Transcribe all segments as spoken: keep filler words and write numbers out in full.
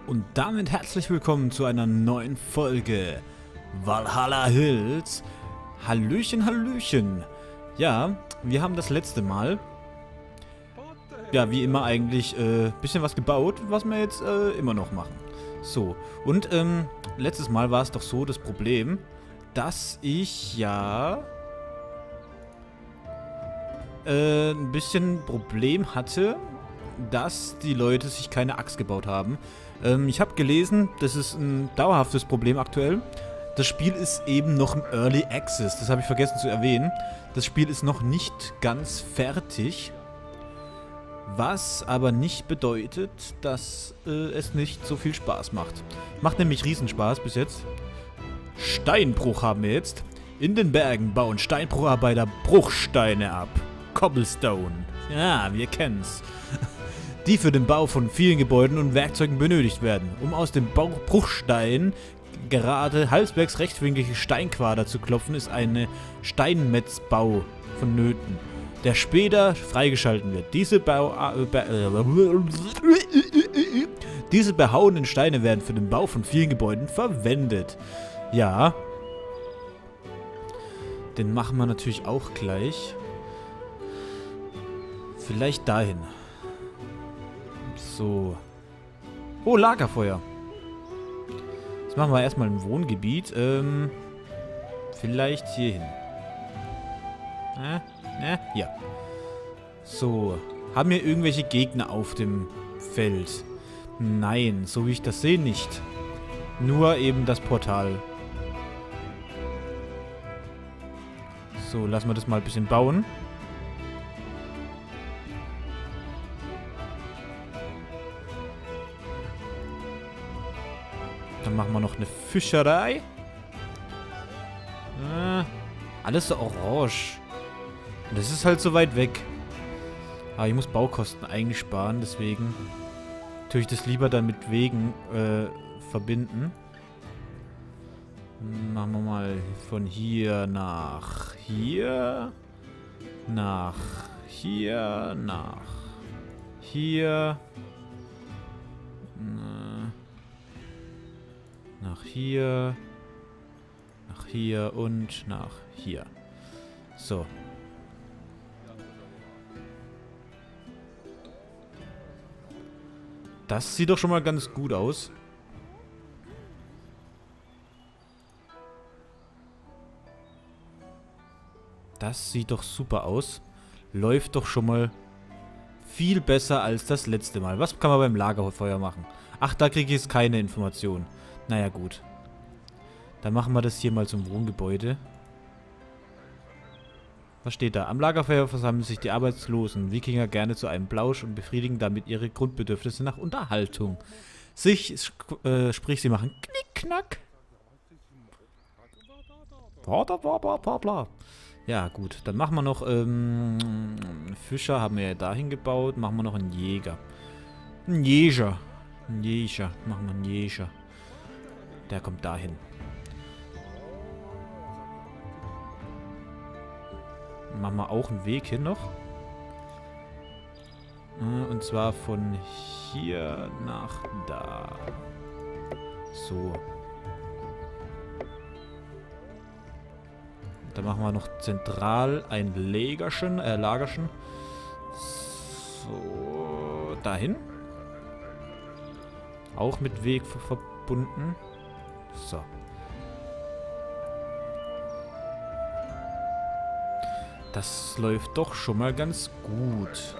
Und damit herzlich willkommen zu einer neuen Folge Valhalla Hills. Hallöchen, Hallöchen. Ja, wir haben das letzte Mal, ja wie immer eigentlich, ein äh, bisschen was gebaut, was wir jetzt äh, immer noch machen. So, und ähm, letztes Mal war es doch so das Problem, dass ich ja äh, ein bisschen Problem hatte, dass die Leute sich keine Axt gebaut haben. Ähm, ich habe gelesen, das ist ein dauerhaftes Problem aktuell. Das Spiel ist eben noch im Early Access, das habe ich vergessen zu erwähnen. Das Spiel ist noch nicht ganz fertig, was aber nicht bedeutet, dass äh, es nicht so viel Spaß macht. Macht nämlich Riesenspaß bis jetzt. Steinbruch haben wir jetzt. In den Bergen bauen Steinbrucharbeiter Bruchsteine ab. Cobblestone. Ja, wir kennen's. Die für den Bau von vielen Gebäuden und Werkzeugen benötigt werden. Um aus dem Bau Bruchstein gerade halbwegs rechtwinklige Steinquader zu klopfen, ist eine Steinmetzbau vonnöten, der später freigeschalten wird. Diese, Bau, äh, be, äh, diese behauenen Steine werden für den Bau von vielen Gebäuden verwendet. Ja. Den machen wir natürlich auch gleich. Vielleicht dahin. So. Oh, Lagerfeuer. Jetzt machen wir erstmal ein Wohngebiet. Ähm, vielleicht hier hin. Äh, äh, ja. So. Haben wir irgendwelche Gegner auf dem Feld? Nein, so wie ich das sehe, nicht. Nur eben das Portal. So, lassen wir das mal ein bisschen bauen. Dann machen wir noch eine Fischerei. Äh, alles so orange. Und das ist halt so weit weg. Aber ich muss Baukosten eigentlich sparen, deswegen tue ich das lieber dann mit Wegen äh, verbinden. Machen wir mal von hier nach hier. Nach hier. Nach hier. Nach hier, nach hier und nach hier. So. Das sieht doch schon mal ganz gut aus. Das sieht doch super aus. Läuft doch schon mal viel besser als das letzte Mal. Was kann man beim Lagerfeuer machen? Ach, da kriege ich jetzt keine Information. Naja, gut. Dann machen wir das hier mal zum Wohngebäude. Was steht da? Am Lagerfeuer versammeln sich die arbeitslosen Wikinger gerne zu einem Plausch und befriedigen damit ihre Grundbedürfnisse nach Unterhaltung. Sich, äh, sprich, sie machen Knickknack. Bla bla bla bla bla. Ja, gut. Dann machen wir noch, ähm, Fischer haben wir ja dahin gebaut. Machen wir noch einen Jäger. Ein Jäger. Ein Jäger. Machen wir einen Jäger. Der kommt dahin. Machen wir auch einen Weg hin noch. Und zwar von hier nach da. So. Dann machen wir noch zentral ein Lagerchen, äh, Lagerchen. So. Dahin. Auch mit Weg verbunden. So. Das läuft doch schon mal ganz gut.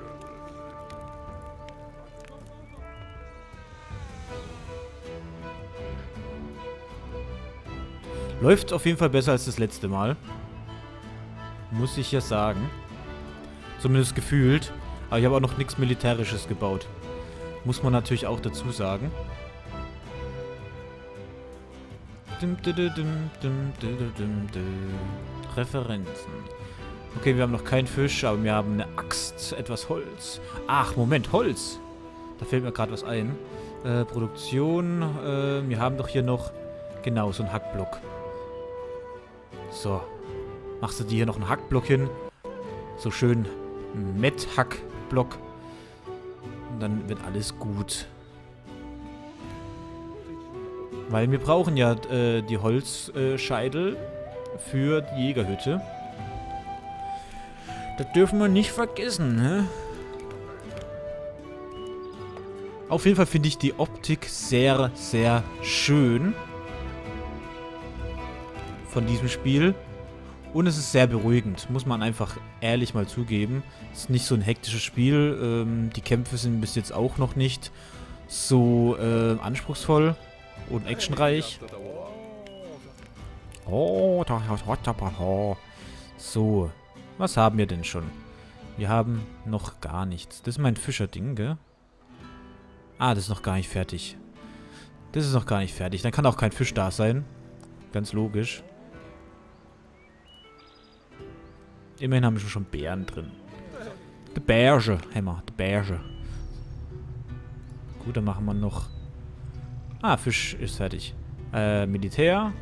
Läuft auf jeden Fall besser als das letzte Mal. Muss ich ja sagen. Zumindest gefühlt. Aber ich habe auch noch nichts Militärisches gebaut. Muss man natürlich auch dazu sagen. Referenzen. Okay, wir haben noch keinen Fisch, aber wir haben eine Axt, etwas Holz. Ach, Moment, Holz. Da fällt mir gerade was ein. Äh, Produktion. Äh, wir haben doch hier noch, genau, so einen Hackblock. So. Machst du dir hier noch einen Hackblock hin. So schön ein Met-Hackblock. Und dann wird alles gut. Weil wir brauchen ja äh, die Holzscheitel für die Jägerhütte. Das dürfen wir nicht vergessen, ne? Auf jeden Fall finde ich die Optik sehr, sehr schön von diesem Spiel. Und es ist sehr beruhigend, muss man einfach ehrlich mal zugeben. Es ist nicht so ein hektisches Spiel. Ähm, die Kämpfe sind bis jetzt auch noch nicht so äh, anspruchsvoll und actionreich. Oh, so, was haben wir denn schon? Wir haben noch gar nichts. Das ist mein Fischerding, gell? Ah, das ist noch gar nicht fertig. Das ist noch gar nicht fertig. Dann kann auch kein Fisch da sein. Ganz logisch. Immerhin haben wir schon Bären drin. Die Bärge. Hämmer, die Bärge. Gut, dann machen wir noch... Ah, Fisch ist fertig. Äh, Militär.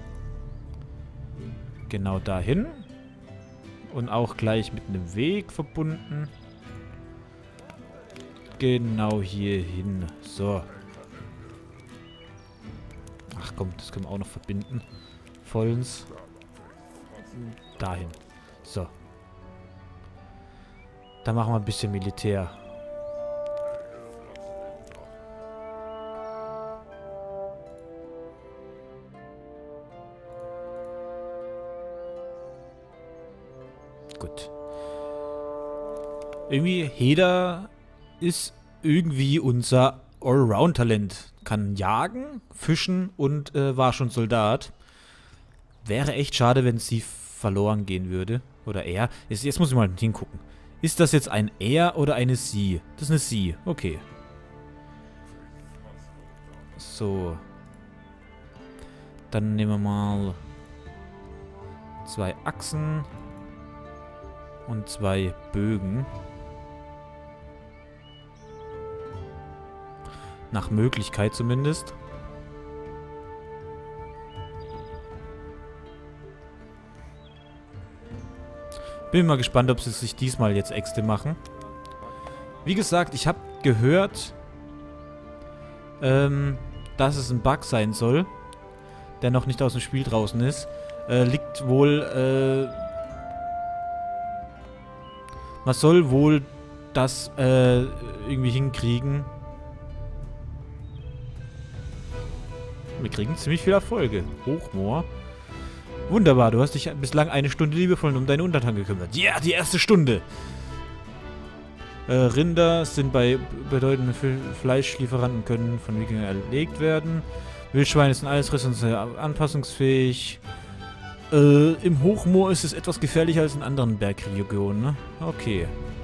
Genau dahin. Und auch gleich mit einem Weg verbunden. Genau hier hin. So. Ach komm, das können wir auch noch verbinden. Vollends. Dahin. So. Dann machen wir ein bisschen Militär. Gut. Irgendwie, Heda ist irgendwie unser Allround-Talent. Kann jagen, fischen und äh, war schon Soldat. Wäre echt schade, wenn sie verloren gehen würde. Oder er. Jetzt, jetzt muss ich mal hingucken. Ist das jetzt ein er oder eine sie? Das ist eine sie. Okay. So. Dann nehmen wir mal zwei Achsen und zwei Bögen. Nach Möglichkeit zumindest. Bin mal gespannt, ob sie sich diesmal jetzt Äxte machen. Wie gesagt, ich habe gehört, ähm, dass es ein Bug sein soll, der noch nicht aus dem Spiel draußen ist. Äh, liegt wohl, äh, man soll wohl das äh, irgendwie hinkriegen. Wir kriegen ziemlich viele Erfolge. Hochmoor. Wunderbar, du hast dich bislang eine Stunde liebevoll um deine Untertanen gekümmert. Ja, yeah, die erste Stunde! Äh, Rinder sind bei bedeutenden Fleischlieferanten können von Wikingern erlegt werden. Wildschweine sind alles und sehr anpassungsfähig. Äh, im Hochmoor ist es etwas gefährlicher als in anderen Bergregionen, ne? Okay.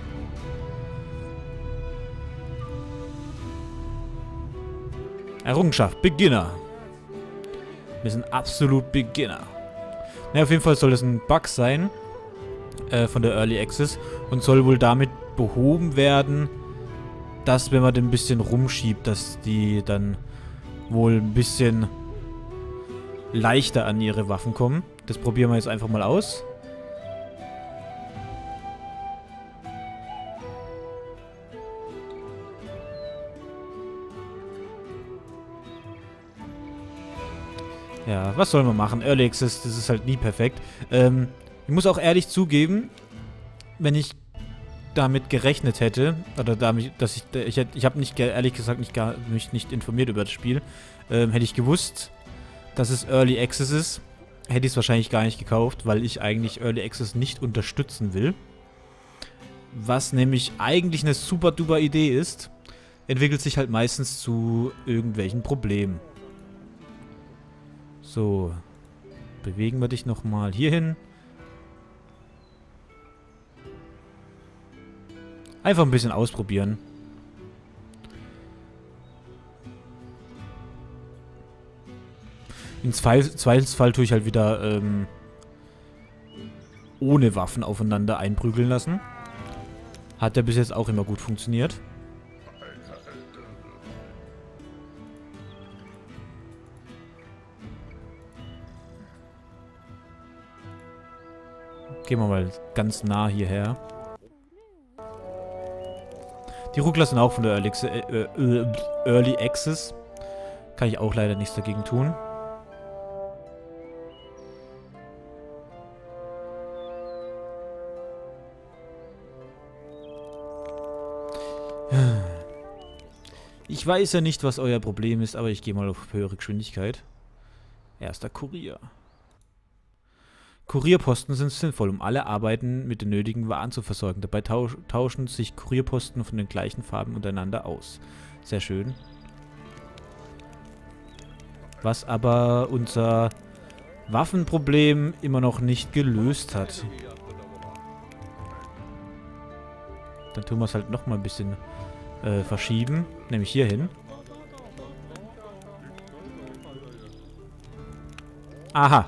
Errungenschaft, Beginner. Wir sind absolut Beginner. Na, auf jeden Fall soll es ein Bug sein äh, von der Early Access und soll wohl damit behoben werden, dass, wenn man den ein bisschen rumschiebt, dass die dann wohl ein bisschen leichter an ihre Waffen kommen. Das probieren wir jetzt einfach mal aus. Ja, was soll man machen? Early Access, das ist halt nie perfekt. Ähm, ich muss auch ehrlich zugeben, wenn ich damit gerechnet hätte, oder damit, dass ich, ich, ich habe nicht, ehrlich gesagt, nicht, gar, mich nicht informiert über das Spiel, ähm, hätte ich gewusst, dass es Early Access ist, hätte ich es wahrscheinlich gar nicht gekauft, weil ich eigentlich Early Access nicht unterstützen will. Was nämlich eigentlich eine super duper Idee ist, entwickelt sich halt meistens zu irgendwelchen Problemen. So, bewegen wir dich nochmal hier hin. Einfach ein bisschen ausprobieren. Im Zweifelsfall tue ich halt wieder ähm, ohne Waffen aufeinander einprügeln lassen. Hat ja bis jetzt auch immer gut funktioniert. Gehen wir mal ganz nah hierher. Die Ruckler sind auch von der Early, äh, äh, Early Access. Kann ich auch leider nichts dagegen tun. Ich weiß ja nicht, was euer Problem ist, aber ich gehe mal auf höhere Geschwindigkeit. Erster Kurier. Kurierposten sind sinnvoll, um alle Arbeiten mit den nötigen Waren zu versorgen. Dabei tausch tauschen sich Kurierposten von den gleichen Farben untereinander aus. Sehr schön. Was aber unser Waffenproblem immer noch nicht gelöst hat. Dann tun wir es halt noch mal ein bisschen äh, verschieben. Nämlich hier hin. Aha.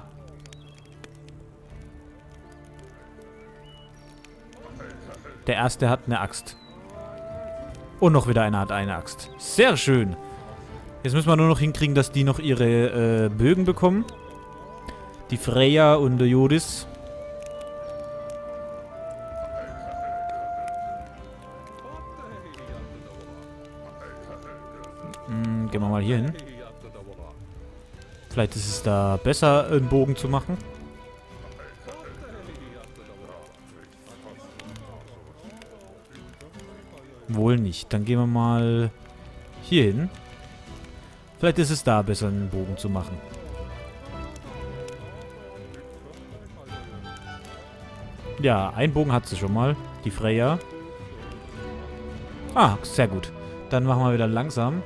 Der erste hat eine Axt. Und noch wieder einer hat eine Axt. Sehr schön. Jetzt müssen wir nur noch hinkriegen, dass die noch ihre äh, Bögen bekommen. Die Freya und der Jodis. Hm, gehen wir mal hier hin. Vielleicht ist es da besser, einen Bogen zu machen. Wohl nicht. Dann gehen wir mal hier hin. Vielleicht ist es da besser, einen Bogen zu machen. Ja, einen Bogen hat sie schon mal. Die Freya. Ah, sehr gut. Dann machen wir wieder langsam.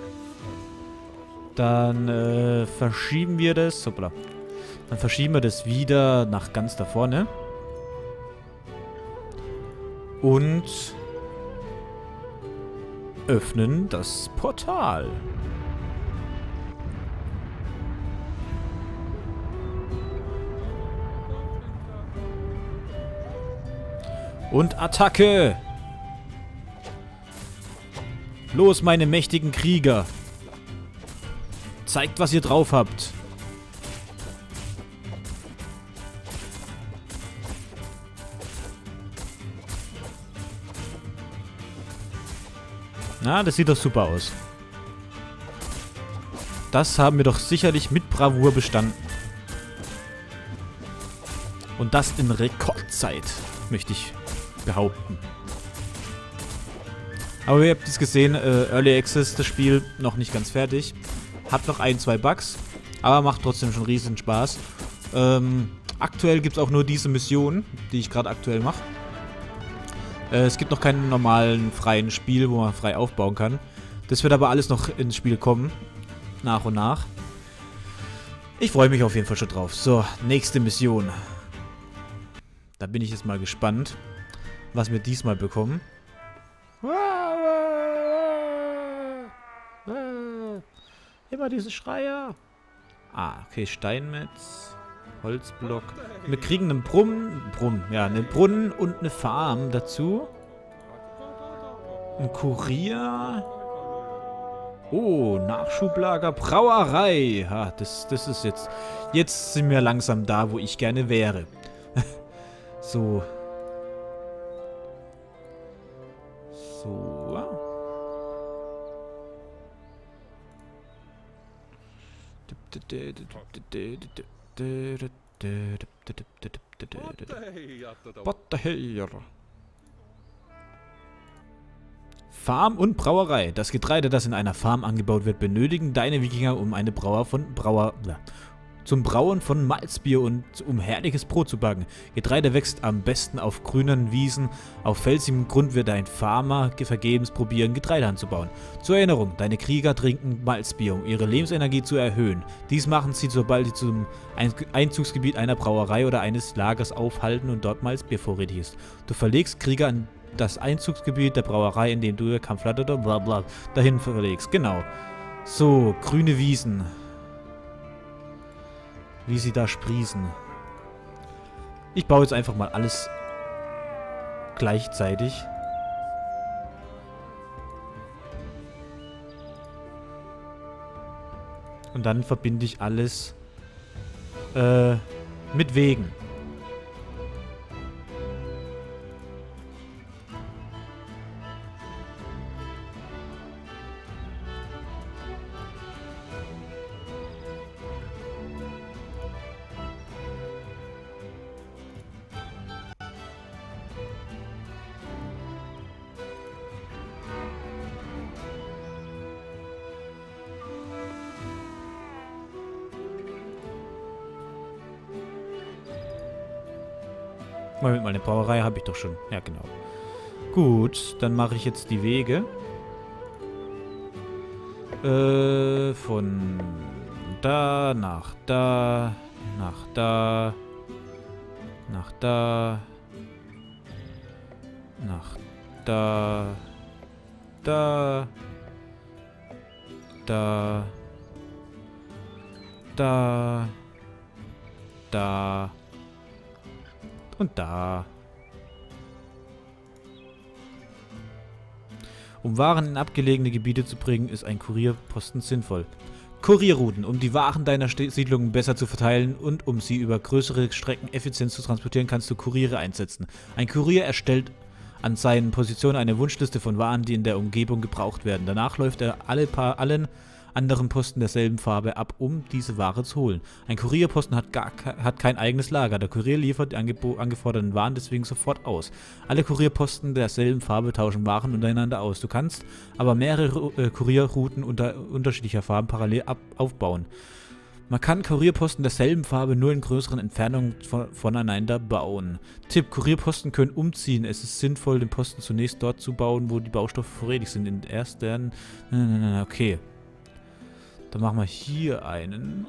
Dann äh, verschieben wir das. Hoppla. Dann verschieben wir das wieder nach ganz da vorne. Und öffnen das Portal. Und Attacke! Los, meine mächtigen Krieger! Zeigt, was ihr drauf habt. Na, das sieht doch super aus. Das haben wir doch sicherlich mit Bravour bestanden. Und das in Rekordzeit, möchte ich behaupten. Aber ihr habt es gesehen, äh, Early Access, das Spiel, noch nicht ganz fertig. Hat noch ein, zwei Bugs, aber macht trotzdem schon riesen Spaß. Ähm, aktuell gibt es auch nur diese Mission, die ich gerade aktuell mache. Äh, es gibt noch keinen normalen freien Spiel, wo man frei aufbauen kann. Das wird aber alles noch ins Spiel kommen, nach und nach. Ich freue mich auf jeden Fall schon drauf. So, nächste Mission. Da bin ich jetzt mal gespannt, was wir diesmal bekommen. Immer diese Schreier. Ah, okay, Steinmetz, Holzblock. Wir kriegen einen Brunnen, Brunnen, ja, einen Brunnen und eine Farm dazu. Ein Kurier. Oh, Nachschublager, Brauerei. Ha, das, das ist jetzt... Jetzt sind wir langsam da, wo ich gerne wäre. So. So. Farm und Brauerei. Das Getreide, das in einer Farm angebaut wird, benötigen deine Wikinger, um eine Brauer von Brauer... Ja, zum Brauen von Malzbier und um herrliches Brot zu backen. Getreide wächst am besten auf grünen Wiesen. Auf felsigem Grund wird ein Farmer vergebens probieren, Getreide anzubauen. Zur Erinnerung, deine Krieger trinken Malzbier, um ihre Lebensenergie zu erhöhen. Dies machen sie, sobald sie zum Einzugsgebiet einer Brauerei oder eines Lagers aufhalten und dort Malzbier vorrätig ist. Du verlegst Krieger an das Einzugsgebiet der Brauerei, indem du ihr Kampflatte oder bla bla dahin verlegst. Genau. So, grüne Wiesen. Wie sie da sprießen. Ich baue jetzt einfach mal alles gleichzeitig. Und dann verbinde ich alles äh, mit Wegen. Moment mal, eine Brauerei habe ich doch schon. Ja, genau. Gut, dann mache ich jetzt die Wege. Äh, von da nach da, nach da, nach da, nach da, da, da, da, da und da. Um Waren in abgelegene Gebiete zu bringen, ist ein Kurierposten sinnvoll. Kurierrouten, um die Waren deiner Siedlungen besser zu verteilen und um sie über größere Strecken effizient zu transportieren, kannst du Kuriere einsetzen. Ein Kurier erstellt an seinen Positionen eine Wunschliste von Waren, die in der Umgebung gebraucht werden. Danach läuft er alle paar, allen anderen Posten derselben Farbe ab, um diese Ware zu holen. Ein Kurierposten hat, gar, hat kein eigenes Lager. Der Kurier liefert die angeforderten Waren deswegen sofort aus. Alle Kurierposten derselben Farbe tauschen Waren untereinander aus. Du kannst aber mehrere äh, Kurierrouten unter unterschiedlicher Farben parallel ab aufbauen. Man kann Kurierposten derselben Farbe nur in größeren Entfernungen von, voneinander bauen. Tipp: Kurierposten können umziehen. Es ist sinnvoll, den Posten zunächst dort zu bauen, wo die Baustoffe vorrätig sind. In ersten... Okay. Dann machen wir hier einen.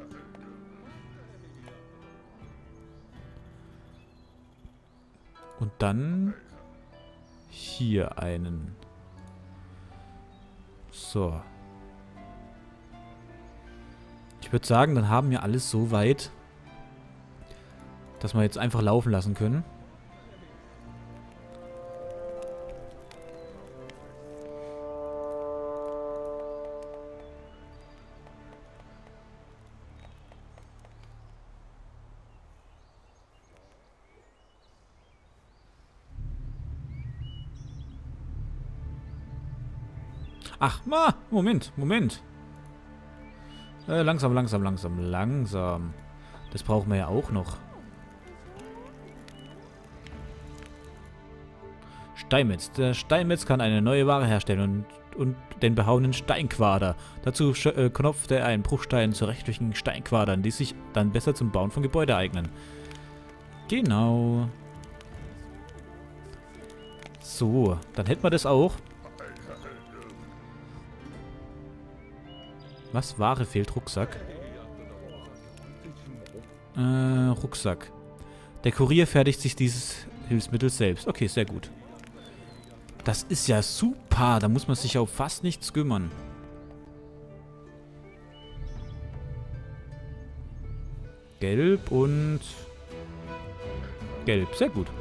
Und dann hier einen. So. Ich würde sagen, dann haben wir alles so weit, dass wir jetzt einfach laufen lassen können. Ach, ma, Moment, Moment. Äh, langsam, langsam, langsam, langsam. Das brauchen wir ja auch noch. Steinmetz. Der Steinmetz kann eine neue Ware herstellen und, und den behauenen Steinquader. Dazu äh, knopft er einen Bruchstein zu rechtwinkligen Steinquadern, die sich dann besser zum Bauen von Gebäuden eignen. Genau. So, dann hätten wir das auch. Was? Ware fehlt? Rucksack? Äh, Rucksack. Der Kurier fertigt sich dieses Hilfsmittel selbst. Okay, sehr gut. Das ist ja super. Da muss man sich auf fast nichts kümmern. Gelb und... Gelb. Sehr gut.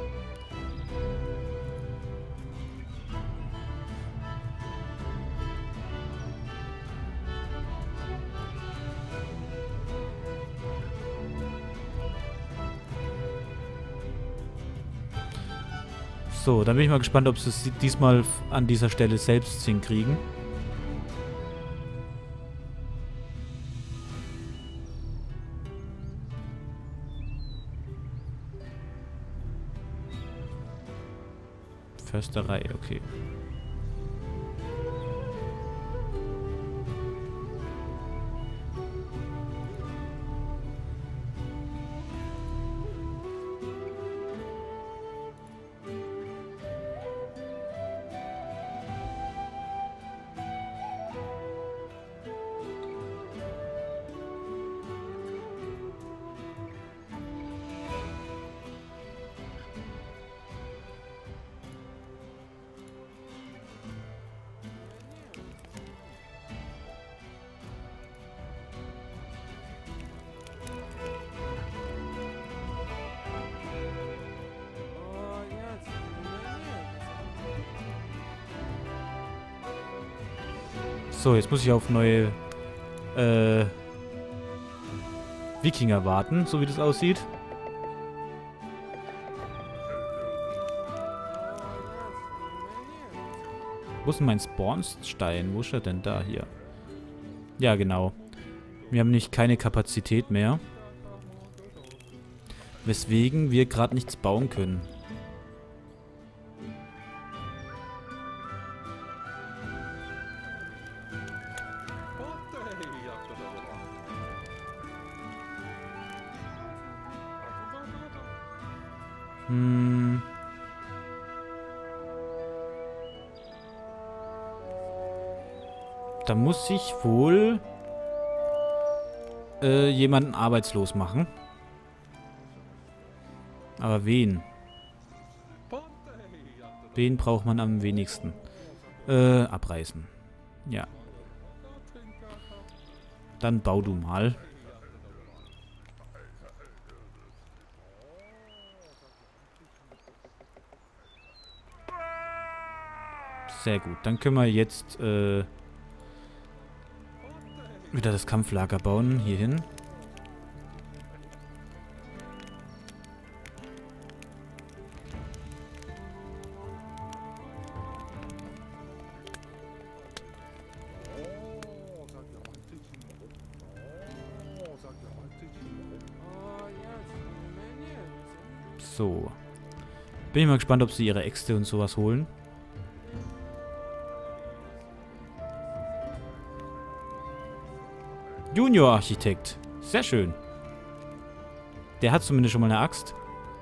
So, dann bin ich mal gespannt, ob sie es diesmal an dieser Stelle selbst hinkriegen. Försterei, okay. So, jetzt muss ich auf neue äh, Wikinger warten, so wie das aussieht. Wo ist denn mein Spawnstein? Wo ist er denn da? Hier. Ja, genau. Wir haben nicht keine Kapazität mehr. Weswegen wir gerade nichts bauen können. Hm. Da muss ich wohl äh, jemanden arbeitslos machen. Aber wen? Wen braucht man am wenigsten? Äh, abreißen. Ja. Dann bau du mal. Sehr gut. Dann können wir jetzt äh, wieder das Kampflager bauen. Hier hin. So. Bin ich mal gespannt, ob sie ihre Äxte und sowas holen. Junior-Architekt. Sehr schön. Der hat zumindest schon mal eine Axt.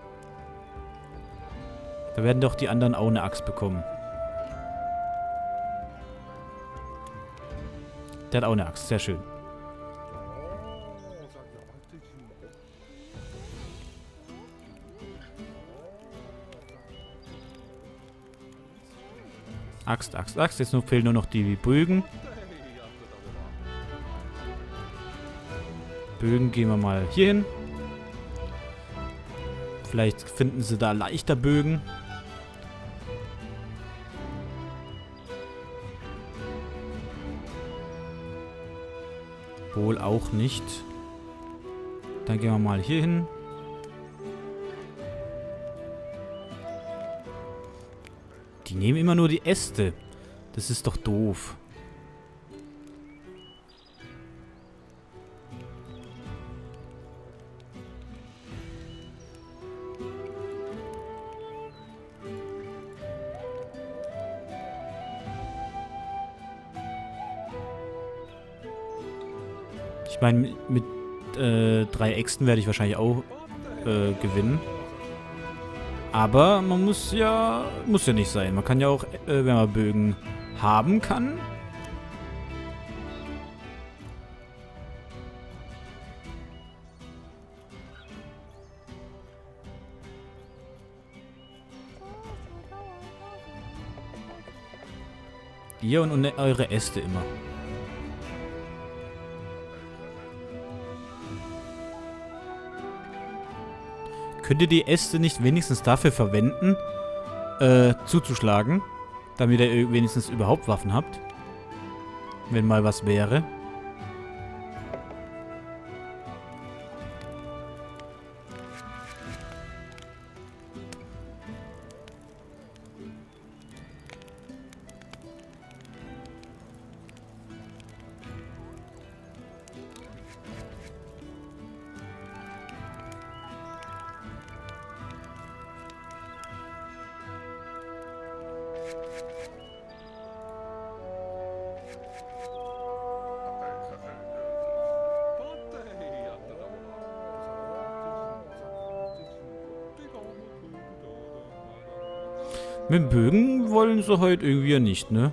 Da werden doch die anderen auch eine Axt bekommen. Der hat auch eine Axt. Sehr schön. Axt, Axt, Axt. Jetzt nur fehlen nur noch die Bögen. Bögen gehen wir mal hier hin. Vielleicht finden sie da leichter Bögen. Wohl auch nicht. Dann gehen wir mal hier hin. Die nehmen immer nur die Äste. Das ist doch doof. Ich meine, mit äh, drei Äxten werde ich wahrscheinlich auch äh, gewinnen. Aber man muss ja, muss ja nicht sein. Man kann ja auch, äh, wenn man Bögen haben kann. Ihr und, und eure Äste immer. Könnt ihr die Äste nicht wenigstens dafür verwenden, äh, zuzuschlagen? Damit ihr wenigstens überhaupt Waffen habt? Wenn mal was wäre. Mit dem Bögen wollen sie heute irgendwie ja nicht, ne?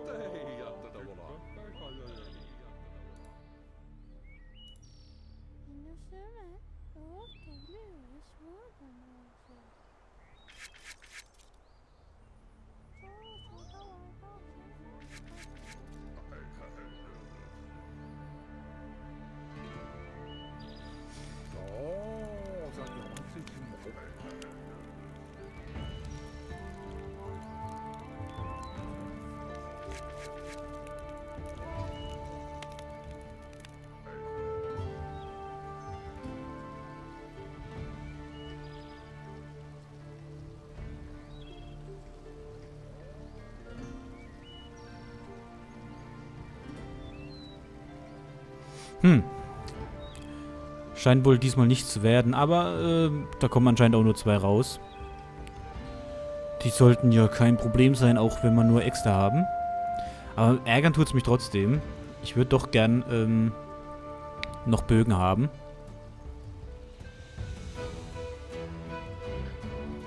Hm. Scheint wohl diesmal nichts zu werden, aber äh, da kommen anscheinend auch nur zwei raus. Die sollten ja kein Problem sein, auch wenn wir nur Äxte haben. Aber ärgern tut es mich trotzdem. Ich würde doch gern ähm, noch Bögen haben.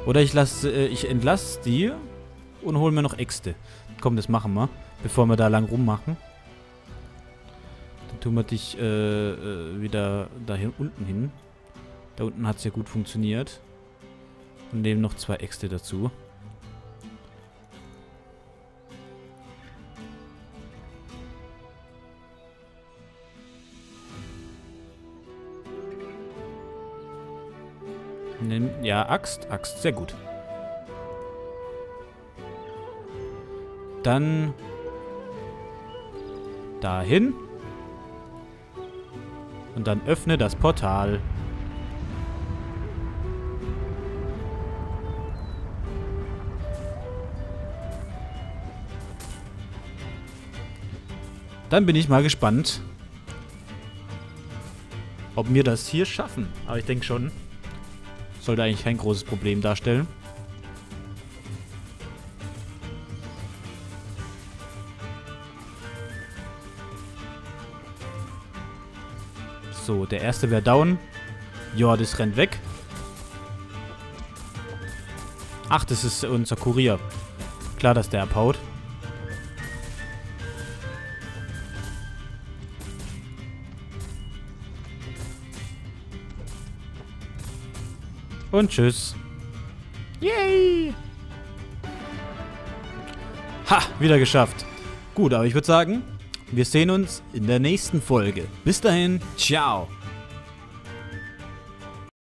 Oder ich lasse, äh, ich entlasse die und hole mir noch Äxte. Komm, das machen wir, bevor wir da lang rummachen. Dann tun wir dich äh, äh, wieder da hin, unten hin. Da unten hat es ja gut funktioniert. Und nehmen noch zwei Äxte dazu. Nimm, ja, Axt. Axt, sehr gut. Dann dahin. Und dann öffne das Portal. Dann bin ich mal gespannt, ob wir das hier schaffen. Aber ich denke schon. Sollte eigentlich kein großes Problem darstellen. So, der erste wäre down. Ja, das rennt weg. Ach, das ist unser Kurier. Klar, dass der abhaut. Und tschüss. Yay! Ha, wieder geschafft. Gut, aber ich würde sagen, wir sehen uns in der nächsten Folge. Bis dahin, ciao.